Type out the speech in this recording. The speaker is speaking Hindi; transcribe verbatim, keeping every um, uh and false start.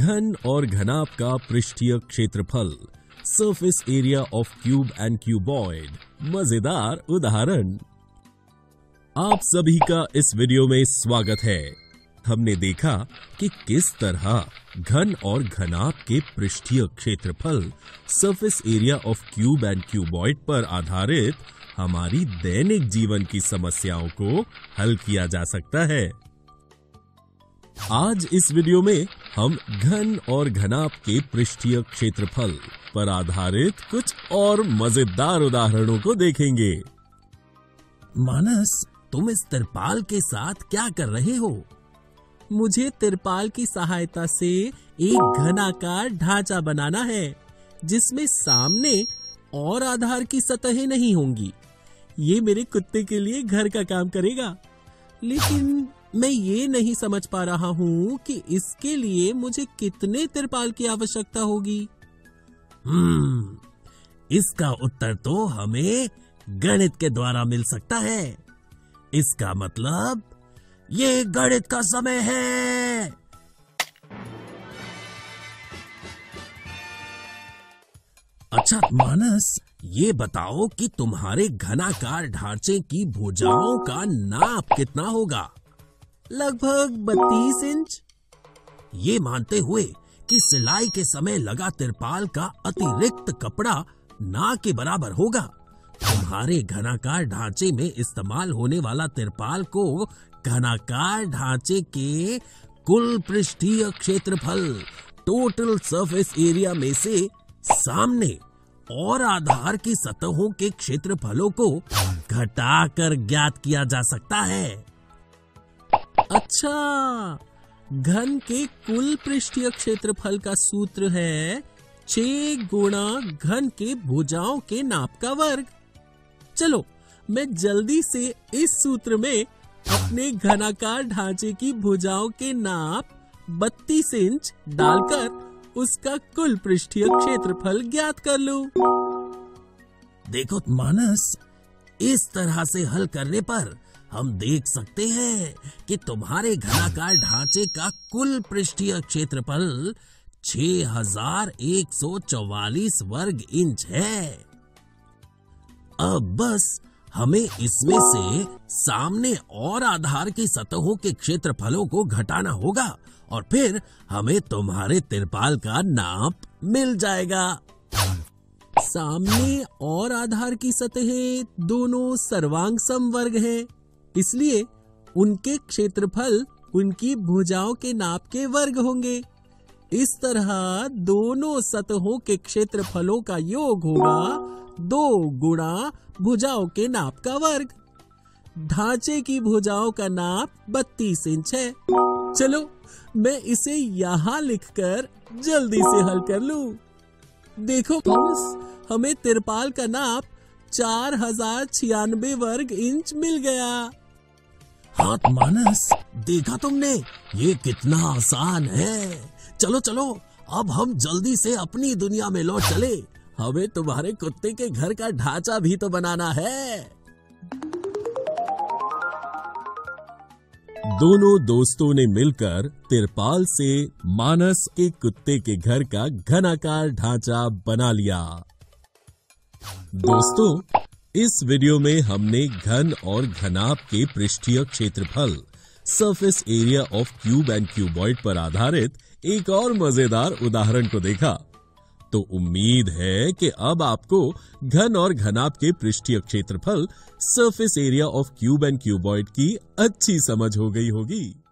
घन और घनाभ का पृष्ठीय क्षेत्रफल, surface area of cube and cuboid, मजेदार उदाहरण। आप सभी का इस वीडियो में स्वागत है। हमने देखा कि किस तरह घन और घनाभ के पृष्ठीय क्षेत्रफल, surface area of cube and cuboid पर आधारित हमारी दैनिक जीवन की समस्याओं को हल किया जा सकता है। आज इस वीडियो में हम घन और घनाभ के पृष्ठीय क्षेत्रफल पर आधारित कुछ और मजेदार उदाहरणों को देखेंगे। मानस, तुम इस तिरपाल के साथ क्या कर रहे हो? मुझे तिरपाल की सहायता से एक घनाकार ढांचा बनाना है जिसमें सामने और आधार की सतहें नहीं होंगी। ये मेरे कुत्ते के लिए घर का काम करेगा, लेकिन मैं ये नहीं समझ पा रहा हूँ कि इसके लिए मुझे कितने तिरपाल की आवश्यकता होगी। हम्म, इसका उत्तर तो हमें गणित के द्वारा मिल सकता है। इसका मतलब ये गणित का समय है। अच्छा मानस, ये बताओ कि तुम्हारे घनाकार ढांचे की भुजाओं का नाप कितना होगा? लगभग बत्तीस इंच। ये मानते हुए कि सिलाई के समय लगा तिरपाल का अतिरिक्त कपड़ा ना के बराबर होगा, तुम्हारे घनाकार ढांचे में इस्तेमाल होने वाला तिरपाल को घनाकार ढांचे के कुल पृष्ठीय क्षेत्रफल, टोटल सरफेस एरिया में से सामने और आधार की सतहों के क्षेत्रफलों को घटाकर ज्ञात किया जा सकता है। अच्छा, घन के कुल पृष्ठीय क्षेत्रफल का सूत्र है छह गुणा घन के भुजाओं के नाप का वर्ग। चलो मैं जल्दी से इस सूत्र में अपने घनाकार ढांचे की भुजाओं के नाप बत्तीस इंच डालकर उसका कुल पृष्ठीय क्षेत्रफल ज्ञात कर लूं। देखो मानस, इस तरह से हल करने पर हम देख सकते हैं कि तुम्हारे घनाकार ढांचे का कुल पृष्ठीय क्षेत्रफल छह हजार एक सौ चौवालीस वर्ग इंच है। अब बस हमें इसमें से सामने और आधार की सतहों के क्षेत्रफलों को घटाना होगा और फिर हमें तुम्हारे तिरपाल का नाप मिल जाएगा। सामने और आधार की सतहें दोनों सर्वांग समवर्ग हैं, इसलिए उनके क्षेत्रफल उनकी भुजाओं के नाप के वर्ग होंगे। इस तरह दोनों सतहों के क्षेत्रफलों का योग होगा दो गुणा भुजाओं के नाप का वर्ग। ढांचे की भुजाओं का नाप बत्तीस इंच है। चलो मैं इसे यहाँ लिखकर जल्दी से हल कर लूं। देखो बॉस, हमें तिरपाल का नाप चार हजार छियानबे वर्ग इंच मिल गया। हाँ मानस, देखा तुमने, ये कितना आसान है। चलो चलो अब हम जल्दी से अपनी दुनिया में लौट चले। हमें तुम्हारे कुत्ते के घर का ढांचा भी तो बनाना है। दोनों दोस्तों ने मिलकर तिरपाल से मानस के कुत्ते के घर का घनाकार ढांचा बना लिया। दोस्तों, इस वीडियो में हमने घन और घनाभ के पृष्ठीय क्षेत्रफल, surface area of cube and cuboid पर आधारित एक और मजेदार उदाहरण को देखा। तो उम्मीद है कि अब आपको घन और घनाभ के पृष्ठीय क्षेत्रफल, surface area of cube and cuboid की अच्छी समझ हो गई होगी।